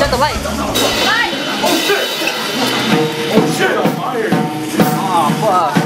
the light. Light! Oh shit! Oh shit! On fire! Oh fuck.